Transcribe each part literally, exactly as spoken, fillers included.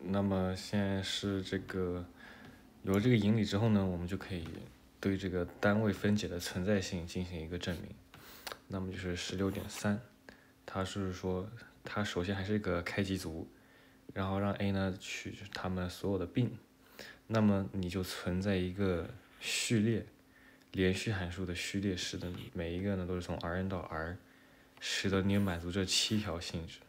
那么现在是这个有了这个引理之后呢，我们就可以对这个单位分解的存在性进行一个证明。那么就是十六点三，它是说它首先还是一个开集组，然后让 A 呢取它们所有的并，那么你就存在一个序列，连续函数的序列式的每一个呢都是从 Rn 到 R， 使得你满足这七条性质。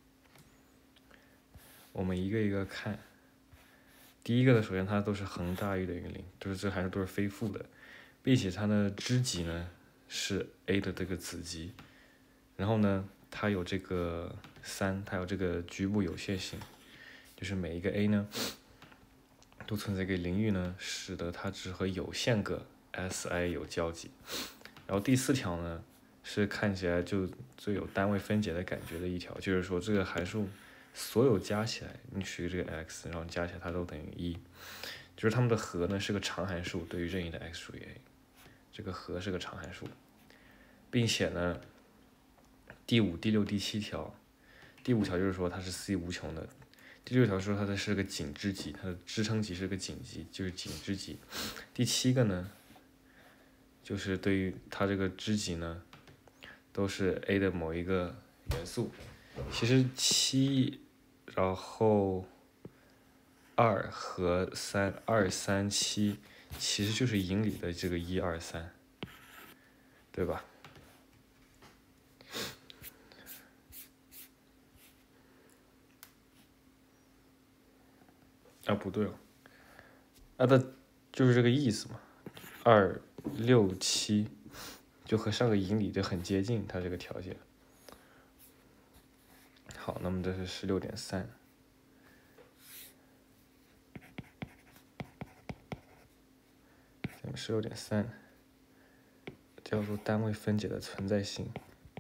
我们一个一个看。第一个呢，首先它都是恒大于等于零，就是这函数都是非负的，并且它的知集呢是 A 的这个子集，然后呢它有这个三，它有这个局部有限性，就是每一个 A 呢都存在一个领域呢，使得它只和有限个 Si 有交集。然后第四条呢是看起来就最有单位分解的感觉的一条，就是说这个函数所有加起来，你取这个 x， 然后加起来它都等于一，就是它们的和呢是个长函数，对于任意的 x 除以 a， 这个和是个长函数，并且呢，第五、第六、第七条，第五条就是说它是 C 无穷的，第六条说它的是个井之集，它的支撑集是个井集，就是井之集。第七个呢，就是对于它这个之集呢，都是 A 的某一个元素。其实七。然后二和三，二三七其实就是引理的这个一二三，对吧？啊，不对哦，啊，它就是这个意思嘛。二六七就和上个引理就很接近，它这个条件。好，那么这是十六点三。十六点三叫做单位分解的存在性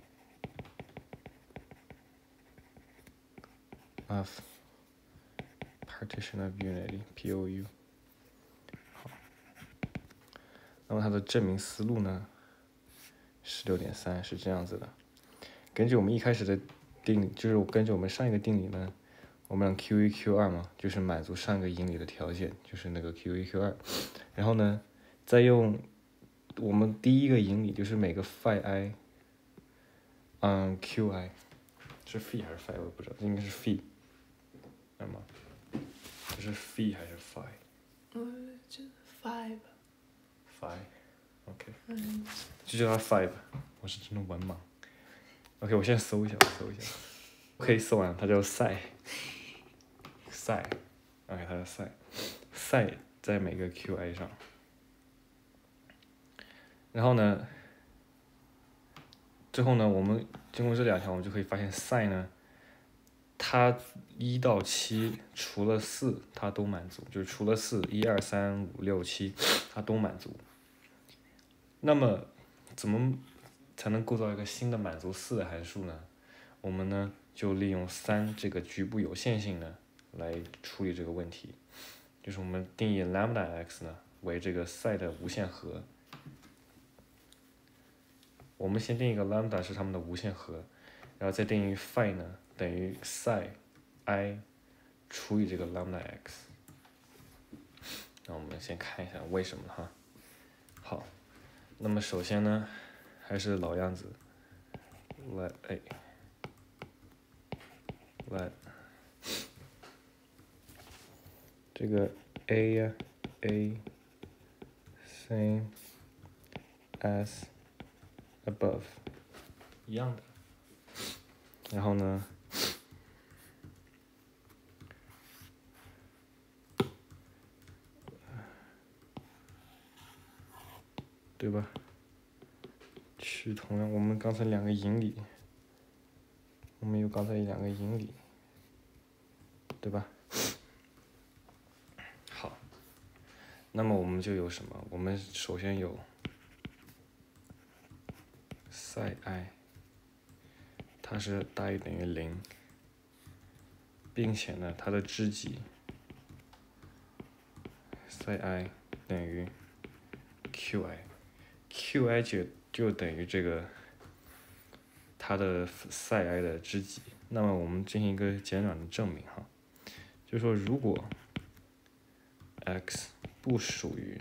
of partition of unity P O U。 好，那么它的证明思路呢，十六点三是这样子的。根据我们一开始的定理，就是根据我们上一个定理呢，我们让 Q 一 Q 二嘛，就是满足上个引理的条件，就是那个 Q 一 Q 二，然后呢再用我们第一个引理，就是每个 phi i 嗯 qi 是 phi 还是 phi 我也不知道，应该是 phi， 那么这是 phi 还是 phi？ 嗯，就 phi 吧。 phi OK， 嗯， 就叫它 phi 吧，我是真的文盲。OK， 我先搜一下，我搜一下。OK， 搜完，它叫 psi psi OK， 它叫 psi psi 在每个 qi 上。然后呢，之后呢，我们经过这两条，我们就可以发现 psi 呢，它一到七除了四它都满足，就是除了四，一二三五六七它都满足。那么怎么才能构造一个新的满足四的函数呢？我们呢就利用三这个局部有限性呢来处理这个问题，就是我们定义 lambda x 呢为这个 psi 的无限和。我们先定一个 lambda 是它们的无限和，然后再定义 phi 呢等于 psi i 除以这个 lambda x。那我们先看一下为什么哈。好，那么首先呢，还是老样子 ，let a let 这个 a 呀 a same as above 一样的，然后呢，对吧？取同样，我们刚才两个引理，我们有刚才两个引理，对吧？好，那么我们就有什么？我们首先有 psi i， 它是大于等于零，并且呢，它的知己 psi i 等于 qi，qi 就就等于这个它的 psi i 的知己。那么我们进行一个简短的证明哈， 就是说如果 x 不属于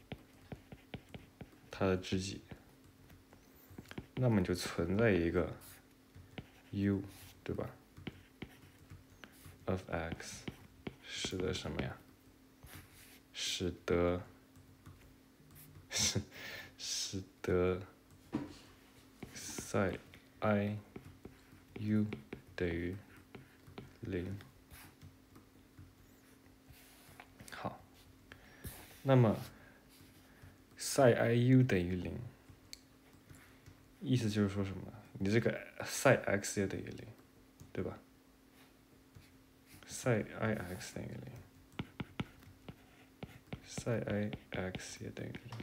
它的知己，那么就存在一个 u， 对吧 ？of x 使得什么呀？使得使使得 psi i u 等于零。好，那么 psi i u 等于零，意思就是说什么？你这个 psi x 也等于零，对吧 ？psi i x 等于零 ，psi i x 也等于零。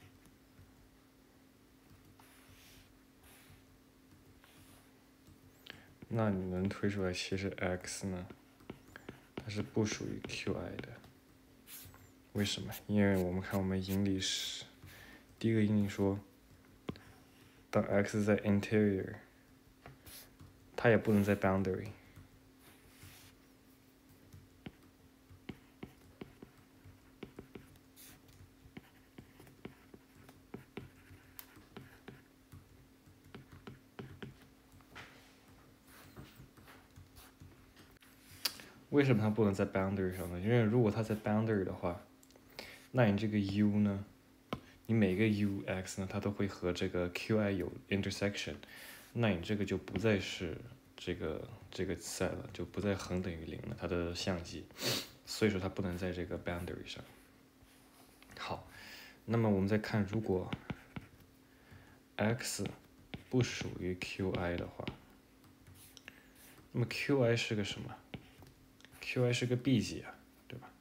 那你能推出来，其实 x 呢，它是不属于 qi 的。为什么？因为我们看我们引理是第一个引理说，当 x 在 interior， 它也不能在 boundary。为什么它不能在 boundary 上呢？因为如果它在 boundary 的话，那你这个 u 呢，你每个 u x 呢，它都会和这个 qi 有 intersection， 那你这个就不再是这个这个 set 了，就不再恒等于零了，它的相积，所以说它不能在这个 boundary 上。好，那么我们再看，如果 x 不属于 qi 的话，那么 qi 是个什么 ？qi 是个 b 级啊，对吧？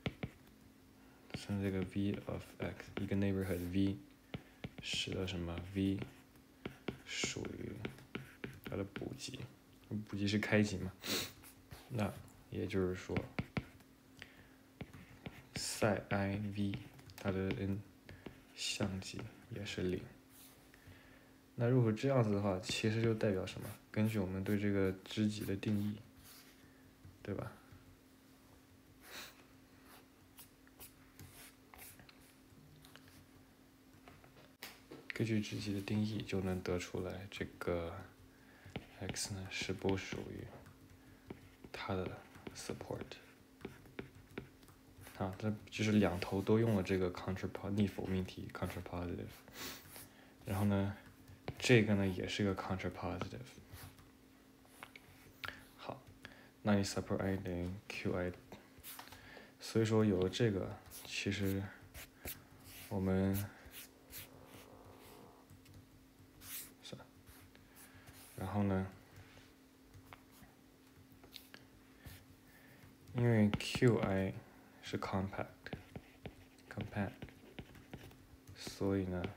像这个 v of x 一个 neighborhood v 使得什么 v 属于它的补集，补集是开集嘛？那也就是说 psi i v 它的 n 相积也是零。那如果这样子的话，其实就代表什么？根据我们对这个知己的定义，对吧？根据知己的定义，就能得出来这个 x 呢是不属于它的 support。啊，这就是两头都用了这个 contrapositive 逆否命题 contrapositive， 然后呢，这个呢也是个 contrapositive。好，那你 support i 等于 qi， 所以说有了这个，其实我们然后呢，因为 qi 是 compact compact， 所以呢，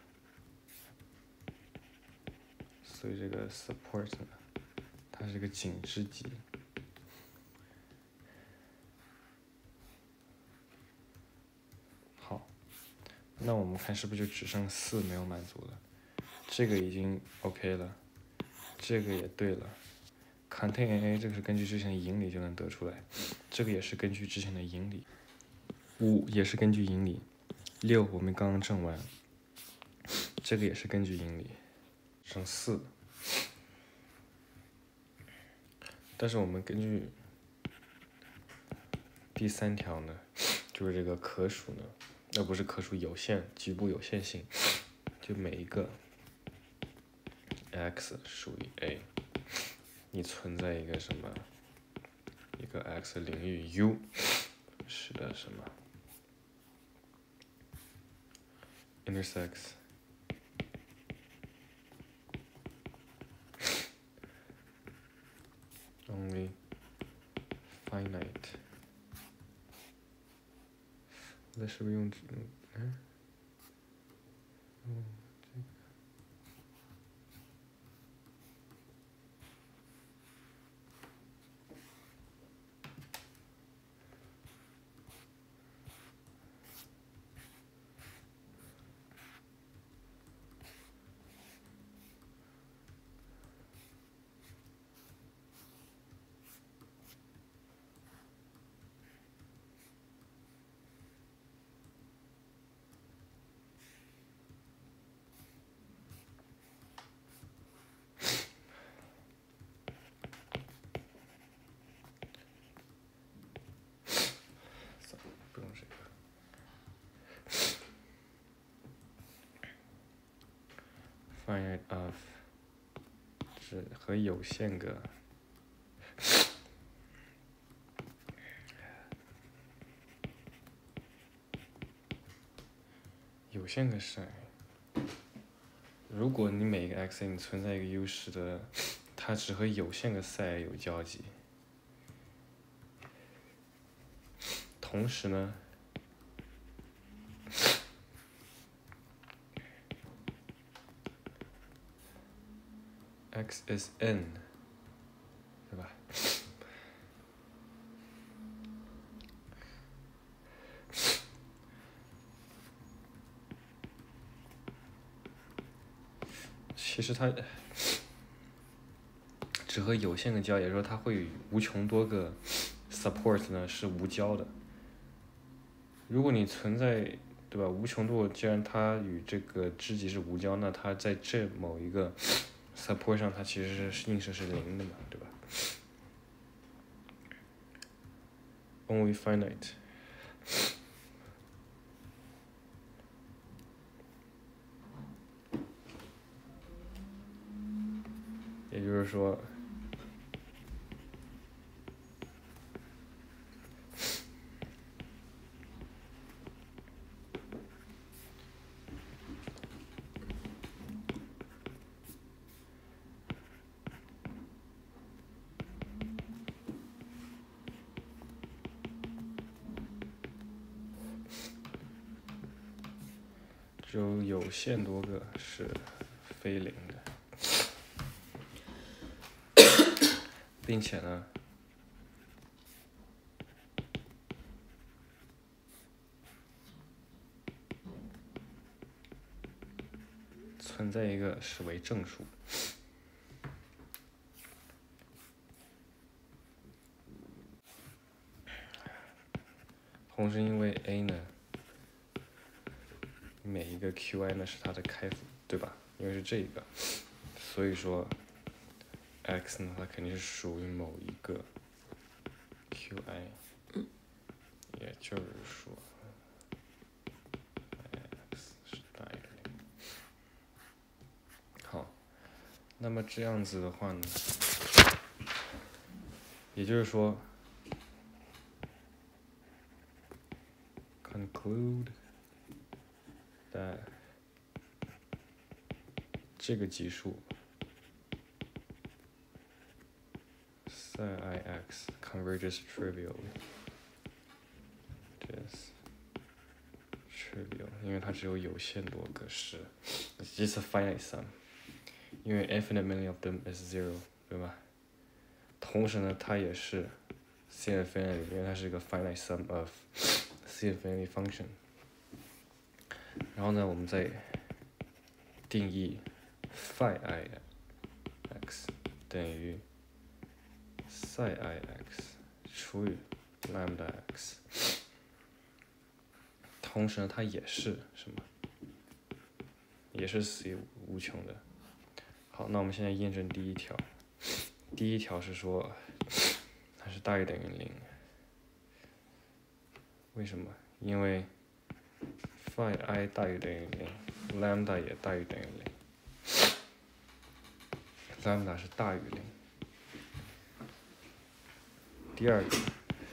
所以这个 support 呢，它是个紧知己。好，那我们看是不是就只剩四没有满足了？这个已经 OK 了，这个也对了。contain a 这个是根据之前的引理就能得出来，这个也是根据之前的引理。五也是根据引理，六我们刚刚证完，这个也是根据引理，剩四。但是我们根据第三条呢，就是这个可数呢，那不是可数有限，局部有限性，就每一个 x 属于 a， 你存在一个什么，一个 x 领域 u， 使得什么 intersects only finite。那是不是用嗯嗯这个 finite of 是和有限个有限个 psi。如果你每个 x n 存在一个 u 式的，它只和有限个 psi 有交集。同时呢 ，x is n， 对吧？其实它只和有限个交，也就是说它会与无穷多个 support 呢是无交的。如果你存在，对吧？无穷多，既然它与这个知集是无交，那它在这某一个 support 上，它其实是映射是零的嘛，对吧 ？Only finite。也就是说，只有有限多个是非零的，并且呢，存在一个是为正数。同时，因为 a 呢，每一个 qi 呢是它的开符，对吧？因为是这个，所以说 x 呢，它肯定是属于某一个 qi，也就是说 x 是大于零。好，那么这样子的话呢，也就是说 conclude that 这个级数 psi ix converges trivially。Just trivial， 因为它只有有限多个是 ，it's just a finite sum， 因为 infinite many of them is zero， 对吧？同时呢，它也是 C infinity， 因为它是一个 finite sum of C infinity function。然后呢，我们再定义 phi ix 等于 psi ix 除以 lambda x。同时呢，它也是什么？也是 c 无穷的。好，那我们现在验证第一条。第一条是说它是大于等于零。为什么？因为 phi i 大于等于零 ，lambda 也大于等于零 ，lambda 是大于零。第二个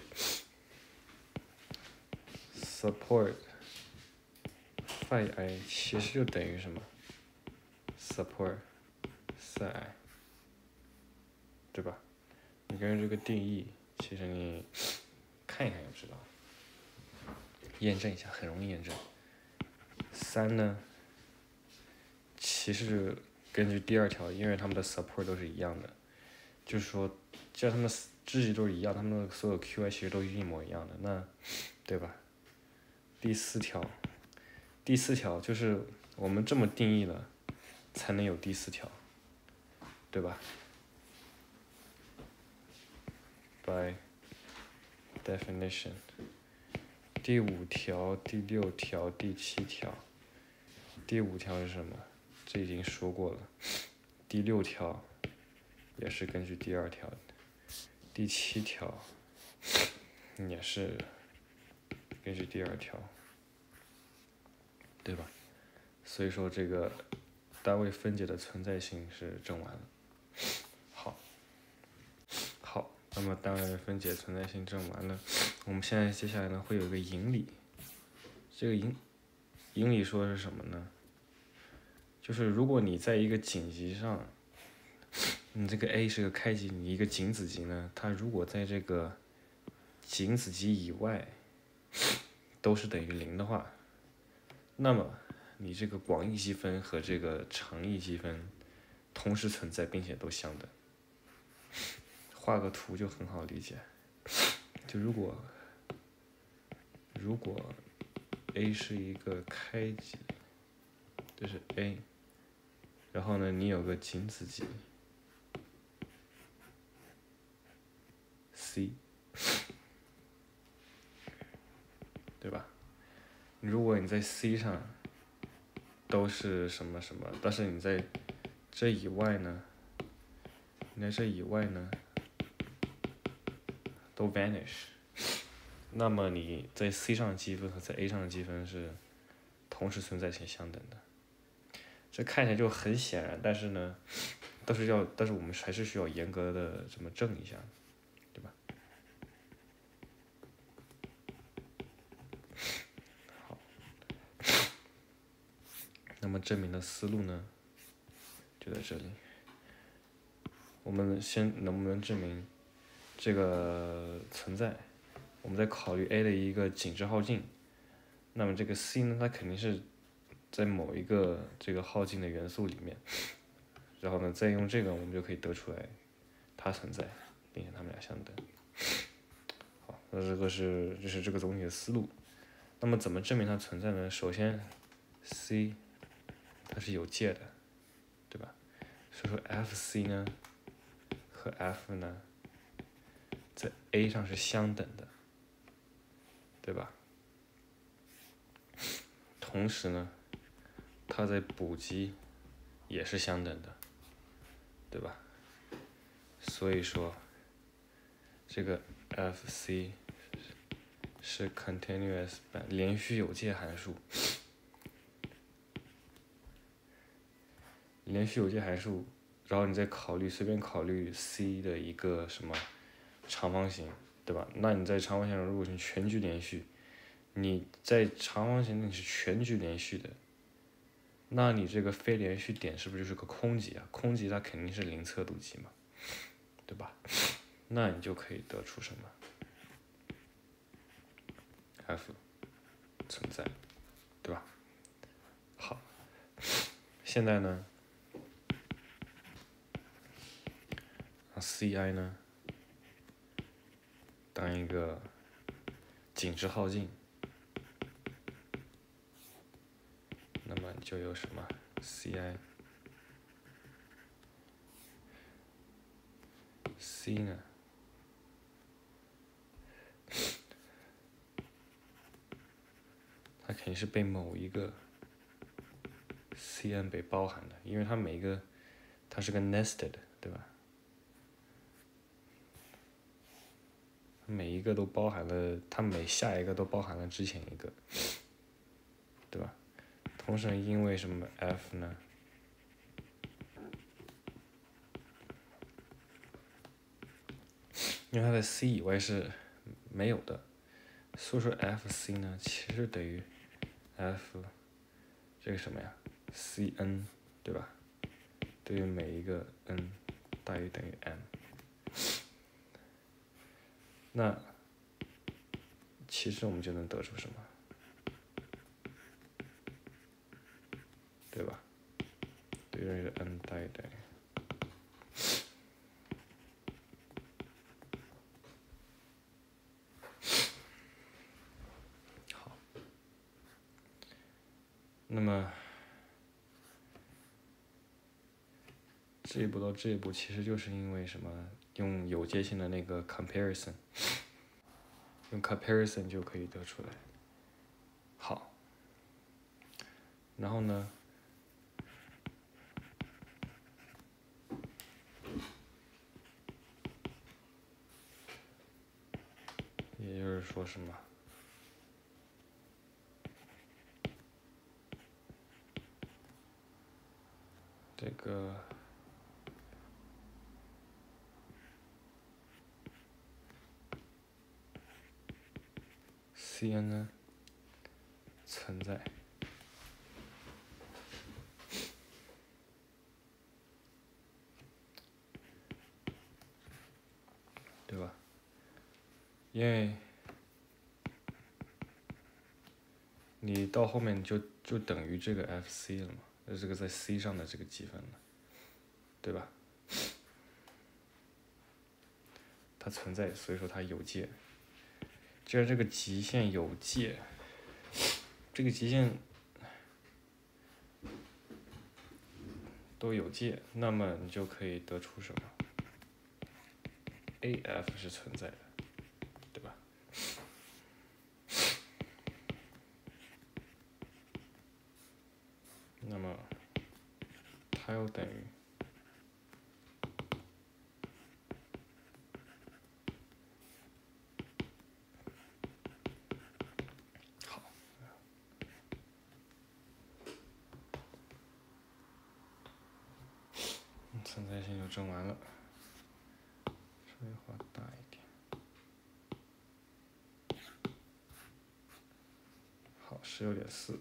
support phi i 其实就等于什么 ？support psi i， 对吧？你根据这个定义，其实你看一看就知道。验证一下，很容易验证。三呢，其实是根据第二条，因为它们的 support 都是一样的，就是说，既然它们知集都是一样，它们的所有 qi 其实都是一模一样的，那，对吧？第四条，第四条就是我们这么定义了，才能有第四条，对吧 ？By definition。第五条、第六条、第七条。第五条是什么？这已经说过了。第六条也是根据第二条的。第七条也是根据第二条，对吧？所以说这个单位分解的存在性是证完了。好，好，那么单位分解存在性证完了，我们现在接下来呢会有一个引理。这个引引理说的是什么呢？就是如果你在一个井集上，你这个 A 是个开集，你一个井子集呢，它如果在这个井子集以外都是等于零的话，那么你这个广义积分和这个长义积分同时存在，并且都相等。画个图就很好理解。就如果如果 A 是一个开集，这是 A， 然后呢，你有个井子集 C， 对吧？如果你在 C 上都是什么什么，但是你在这以外呢，你在这以外呢都 vanish， 那么你在 C 上的积分和在 A 上的积分是同时存在且相等的。这看起来就很显然，但是呢，但是要，但是我们还是需要严格的这么证一下，对吧？好，那么证明的思路呢，就在这里。我们先能不能证明这个存在？我们再考虑 A 的一个井之耗尽，那么这个 C 呢，它肯定是在某一个这个耗尽的元素里面，然后呢，再用这个我们就可以得出来它存在，并且它们俩相等。好，那这个是这是这个总体的思路。那么怎么证明它存在呢？首先 ，C 它是有界的，对吧？所以说 F C 呢和 F 呢在 A 上是相等的，对吧？同时呢，它在补集也是相等的，对吧？所以说，这个 F C 是 continuous 连续有界函数。连续有界函数，然后你再考虑随便考虑 C 的一个什么长方形，对吧？那你在长方形上如果是全局连续，你在长方形你是全局连续的，那你这个非连续点是不是就是个空集啊？空集它肯定是零测度集嘛，对吧？那你就可以得出什么 F 存在，对吧？好，现在呢，C I 呢当一个井之耗尽，那么就有什么 C I C 呢？它肯定是被某一个 C N 被包含的，因为它每一个它是个 nested， 对吧？每一个都包含了，它每下一个都包含了之前一个，对吧？同时因为什么 F 呢？因为它在 C 以外是没有的，所以说 F C 呢其实等于 F 这个什么呀 C N， 对吧？对于每一个 n 大于等于 m， 那其实我们就能得出什么，对吧？对于这个 n 大于等于。好，那么这一步到这一步，其实就是因为什么？用有界性的那个 comparison， 用 comparison 就可以得出来。好，然后呢，也就是说什么？ 这个 C n 呢存在，对吧？因为你到后面就就等于这个 F C 了嘛，呃，这个在 C 上的这个积分了，对吧？它存在，所以说它有界。既然这个极限有界，这个极限都有界，那么你就可以得出什么 ？A F 是存在的，对吧？那么它又等于好，存在性就证完了，稍微画大一点。好，十六点四。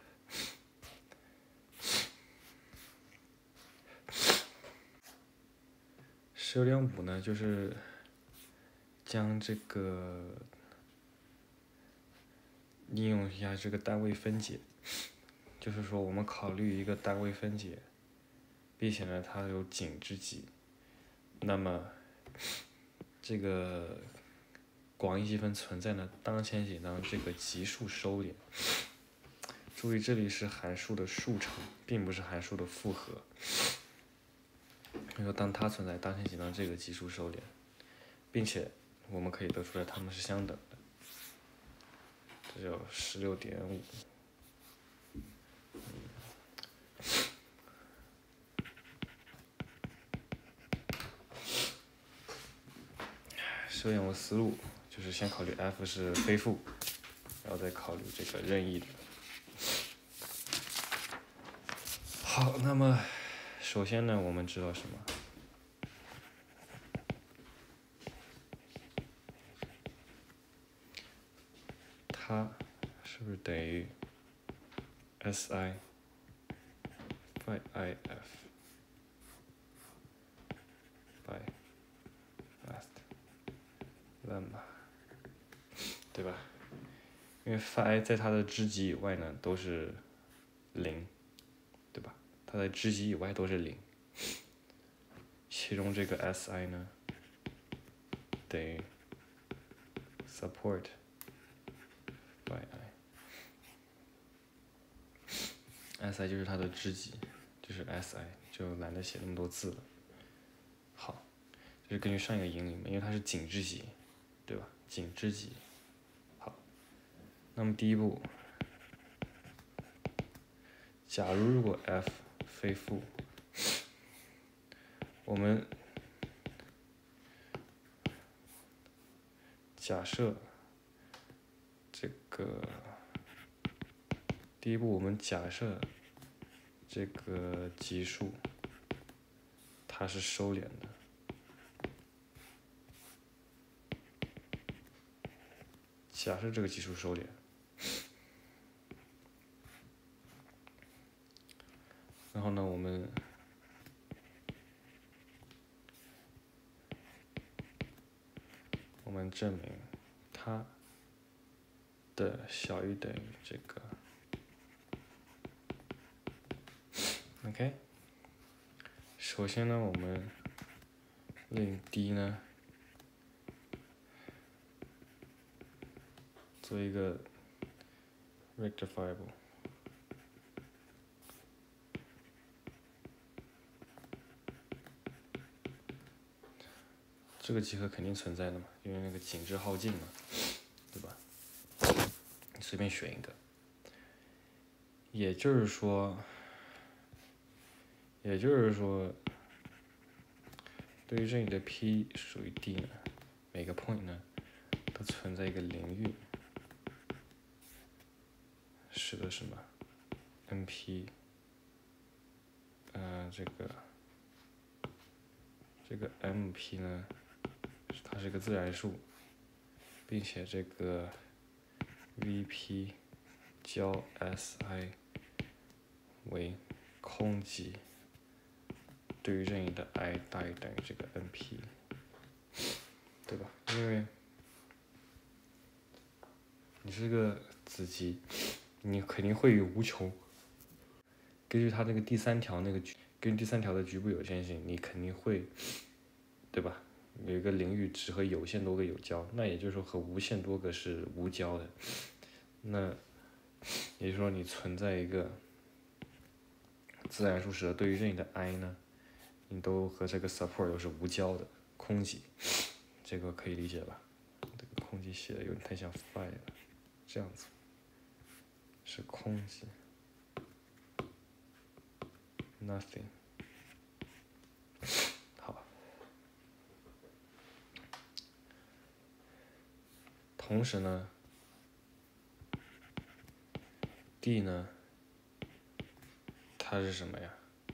十六点五呢，就是将这个应用一下这个单位分解，就是说我们考虑一个单位分解，并且呢它有井之极，那么这个广义积分存在呢，当前仅当这个级数收敛。注意这里是函数的数乘，并不是函数的复合。所以说当它存在，当前仅当这个级数收敛，并且我们可以得出来它们是相等的，这就十六点五。十六点五思路就是先考虑 F 是非负，然后再考虑这个任意的。好，那么首先呢，我们知道什么？它是不是等于 Si by If by last lemma， 对吧？因为 phi 在它的知极以外呢都是零，对吧？它在知极以外都是零，其中这个 Si 呢等于 support by i，si 就是它的知极，就是 si， 就懒得写那么多字了。好，这是根据上一个引领嘛，因为它是井之极，对吧？井之极。好，那么第一步，假如如果 f 非负，我们假设这个第一步，我们假设这个级数它是收敛的。假设这个级数收敛，然后呢，我们我们证明它的小于等于这个 ，OK。首先呢，我们令 D 呢做一个 rectifiable。这个集合肯定存在的嘛，因为那个井之耗尽嘛，对吧？你随便选一个，也就是说，也就是说，对于这里的 P 属于 D 呢，每个 point 呢，都存在一个领域，使得什么 ？N P 呃，这个这个 M P 呢，它是个自然数，并且这个 V P 交 S I 为空集，对于任意的 I 大于等于这个 N P， 对吧？因为你是个子集，你肯定会有无穷。根据它那个第三条那个局，根据第三条的局部有限性，你肯定会，对吧？有一个领域只和有限多个有交，那也就是说和无限多个是无交的。那也就是说你存在一个自然数时，对于任意的 I 呢，你都和这个 support 都是无交的空集，这个可以理解吧？这个空集写的有点太像 phi 了，这样子是空集 ，nothing。好，同时呢 ，D 呢，它是什么呀？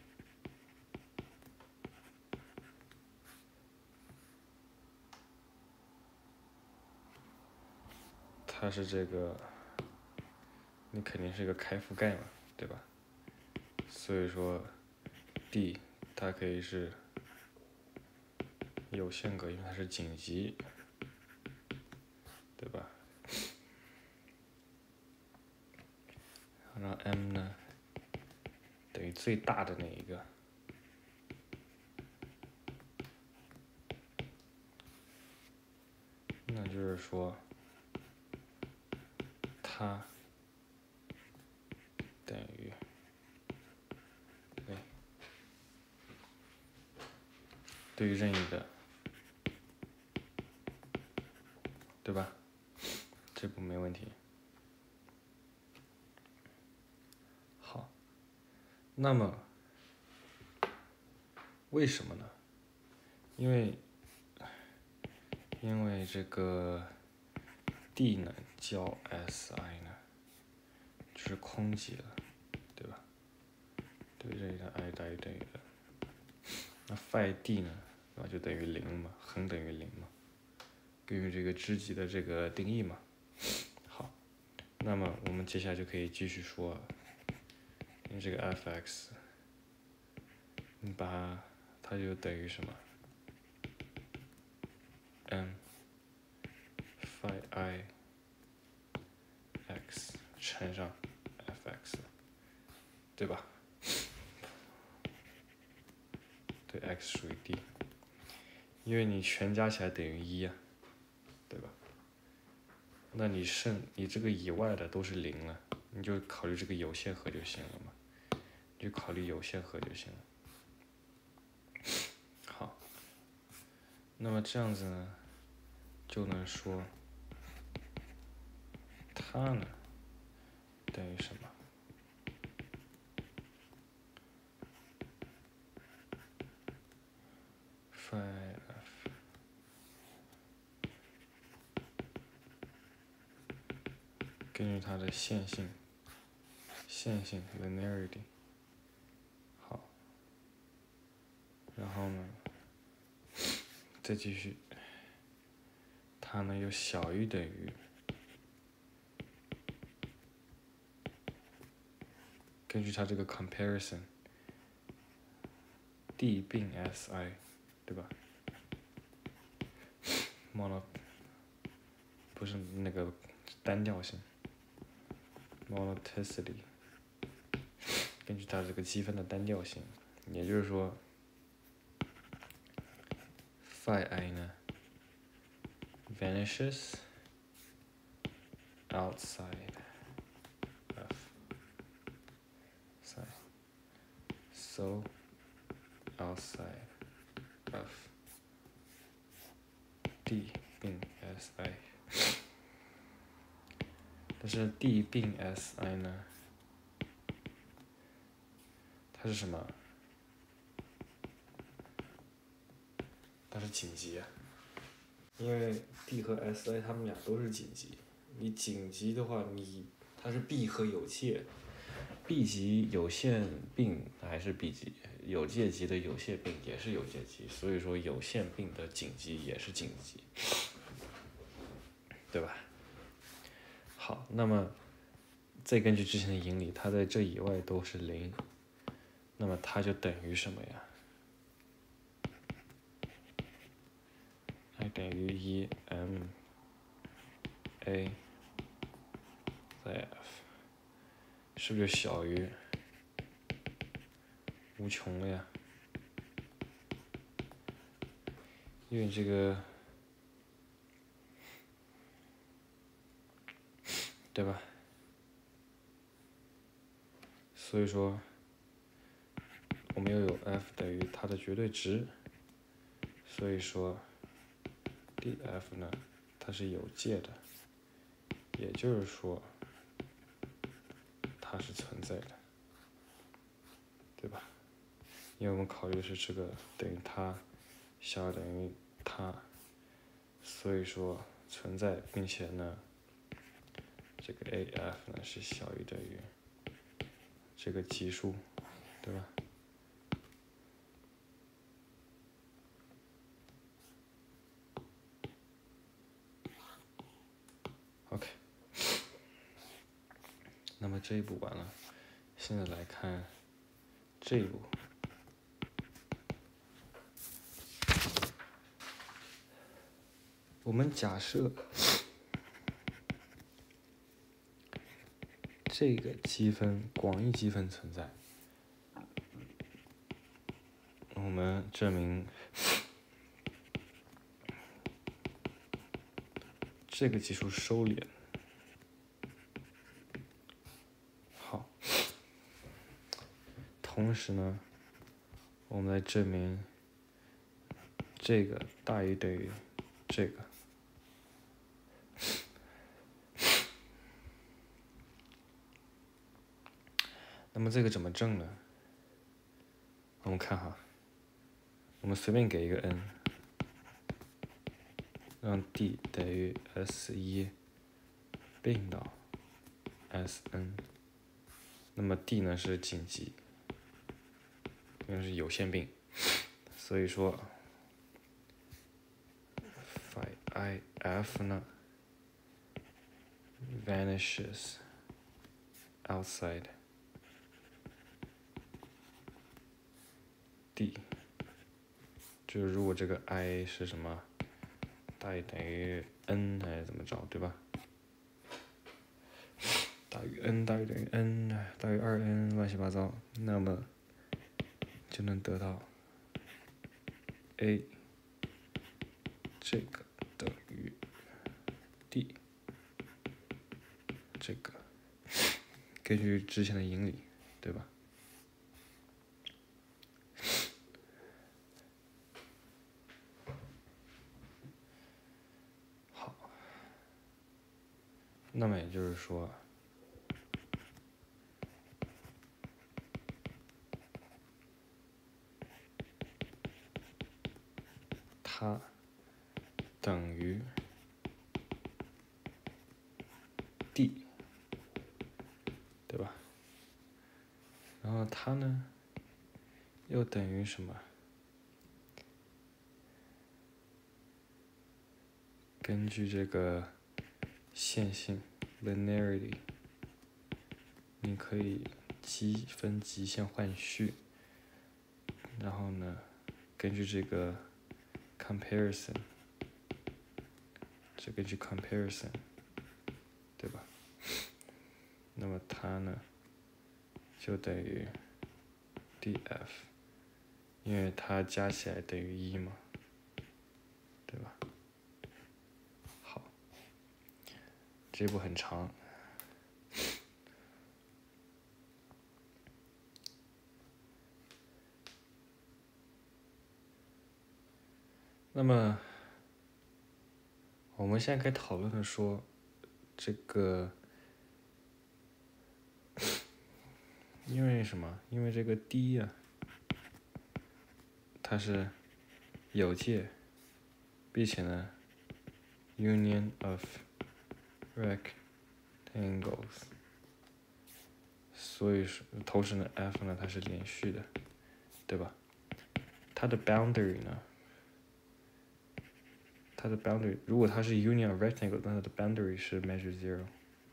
它是这个，你肯定是一个开覆盖嘛，对吧？所以说 D 它可以是有限格，因为它是紧集，对吧？然后 M 呢等于最大的那一个，那就是说它等于 A， 对于任意的，对吧？这步没问题。好，那么为什么呢？因为因为这个 D 呢交 S I 呢就是空集了，对吧？对任意的 I 大于等于的，那 phi D 呢，对吧？就等于零嘛，恒等于零嘛，根据这个知集的这个定义嘛。好，那么我们接下来就可以继续说，因为这个 f(x), 你把它，它就等于什么 ？m phi I x 乘上 f(x), 对吧？对 x 属于 D， 因为你全加起来等于一啊，对吧？那你剩你这个以外的都是零了，你就考虑这个有限和就行了嘛，你就考虑有限和就行了。好，那么这样子呢，就能说它呢等于什么 ？phi f 根据它的线性，线性 linearity， 好，然后呢，再继续，它呢又小于等于，根据它这个 comparison，D 并 S I， 对吧 ？mono 不是那个单调性 ，monotonicity， 根据它这个积分的单调性，也就是说 ，phi I 呢 vanishes outside of psi, so outside of D 并 S I， 但是 D 并 S I 呢，它是什么？它是紧集啊，因为 D 和 S I 它们俩都是紧集。你紧集的话，你它是 B 和有限 ，B 集有限并还是 B 集， 有界集的有限并也是有界集，所以说有限并的紧集也是紧集，对吧？好，那么再根据之前的引理，它在这以外都是零，那么它就等于什么呀？它等于一 m a 在 f， 是不是就小于无穷了呀？因为这个，对吧？所以说，我们又有 f 等于它的绝对值，所以说 df 呢，它是有界的，也就是说，它是存在的，对吧？因为我们考虑的是这个等于它小于等于它，所以说存在，并且呢，这个 af 呢是小于等于这个级数，对吧？OK， 那么这一步完了，现在来看这一步。我们假设这个积分广义积分存在，我们证明这个级数收敛。好，同时呢，我们来证明这个大于等于这个。那么这个怎么证呢？我们看哈，我们随便给一个 n， 让 d 等于 s 一 并到 Sn， 那么 d 呢是紧集，因为是有限并，所以说 phi if 呢 vanishes outside d， 就是如果这个 i 是什么大于等于 n 还是怎么着，对吧？大于 n 大于等于 n 大于 二 n 乱七八糟，那么就能得到 a 这个等于 d 这个，根据之前的引理，对吧？好，那么也就是说，它等于 d， 对吧？然后它呢，又等于什么？根据这个线性 linearity， 你可以积分极限换序，然后呢，根据这个 comparison， 这根据 comparison， 对吧？那么它呢，就等于 df， 因为它加起来等于一嘛，对吧？好，这步很长。那么，我们现在可以讨论的说，这个，因为什么？因为这个 d 呀、啊，它是有界，并且呢 ，union of rectangles， 所以说，同时呢 ，f 呢它是连续的， 对吧？它的 boundary 呢？它的 boundary 如果它是 union of rectangle， 那它的 boundary 是 measure zero，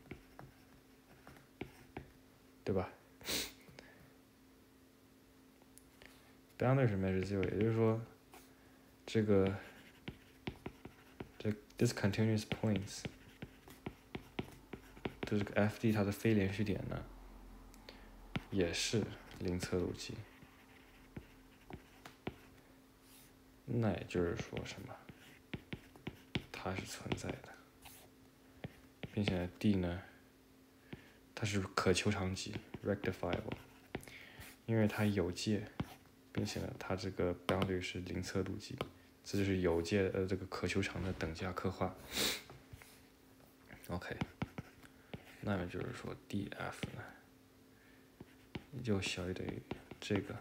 对吧 ？boundary 是 measure zero， 也就是说，这个这 discontinuous points， 这个 F D 它的非连续点呢，也是零测度集。那也就是说什么？它是存在的，并且 D 呢，它是可求长集 rectifiable， 因为它有界，并且呢，它这个 boundary 是零测度集，这就是有界呃这个可求长的等价刻画。OK， 那么就是说 D F 呢，就小于等于这个，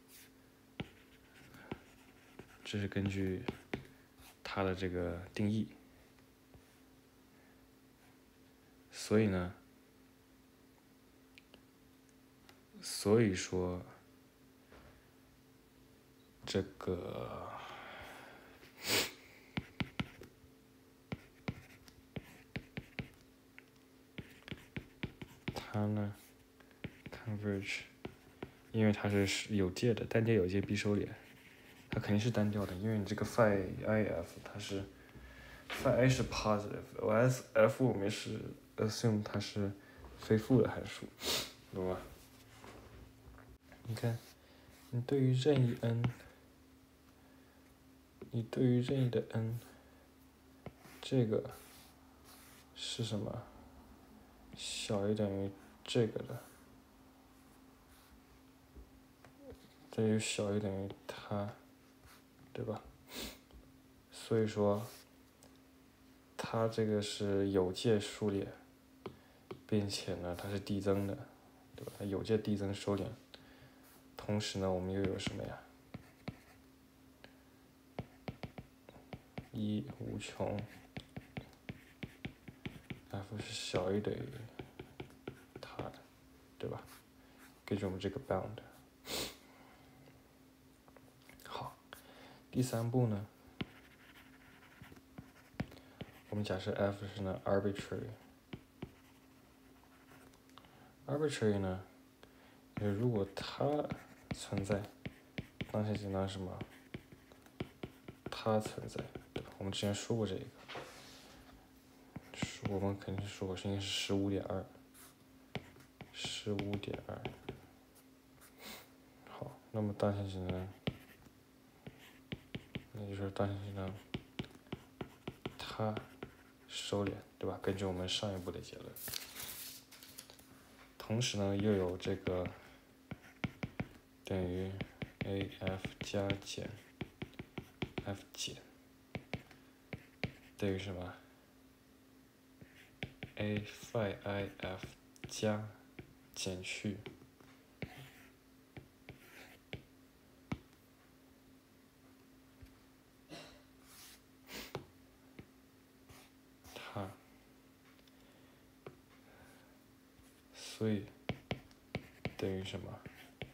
这是根据它的这个定义。所以呢，所以说，这个它呢 ，converge， 因为它是有界的，单节有界必收敛，它肯定是单调的，因为你这个 phi I F 它是 phi I 是 positive， F 我们是 assume 它是非负的函数，懂吧？你看，你对于任意 n， 你对于任意的 n， 这个是什么？小于等于这个的，这就小于等于它，对吧？所以说，它这个是有界数列，并且呢，它是递增的，对吧？它有界递增收敛。同时呢，我们又有什么呀？一无穷 ，F 是小于等于它的，对吧？根据我们这个 bound。好，第三步呢，我们假设 F 是呢 arbitrary。arbitrary 呢，就是如果它存在，当下应当什么？它存在，对吧？我们之前说过这个，我们肯定说过是应该是十五点二，十五点二。好，那么当下型呢？那就是当下型呢，它收敛，对吧？根据我们上一步的结论。同时呢，又有这个等于 A F 加减 F 减等于什么 ？A phi I F 加减去它，所以等于什么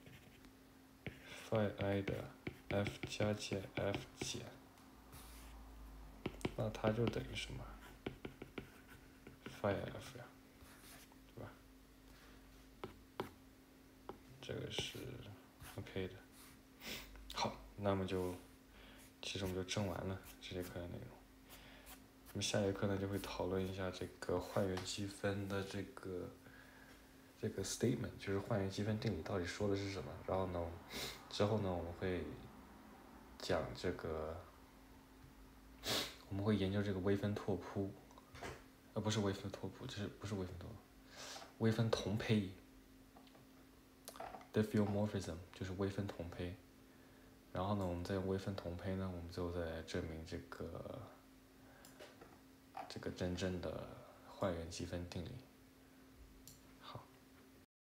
？phi I 的 F 加减 F 减，那它就等于什么 ？phi F 呀，对吧？这个是 OK 的。好，那么就其实我们就证完了这节课的内容。我们下节课呢就会讨论一下这个换元积分的这个这个 statement， 就是换元积分定理到底说的是什么。然后呢，之后呢我们会讲这个，我们会研究这个微分拓扑，呃不是微分拓扑，就是不是微分拓扑，微分同胚 ，diffeomorphism 就是微分同胚。然后呢，我们再用微分同胚呢，我们最后再来证明这个这个真正的换元积分定理。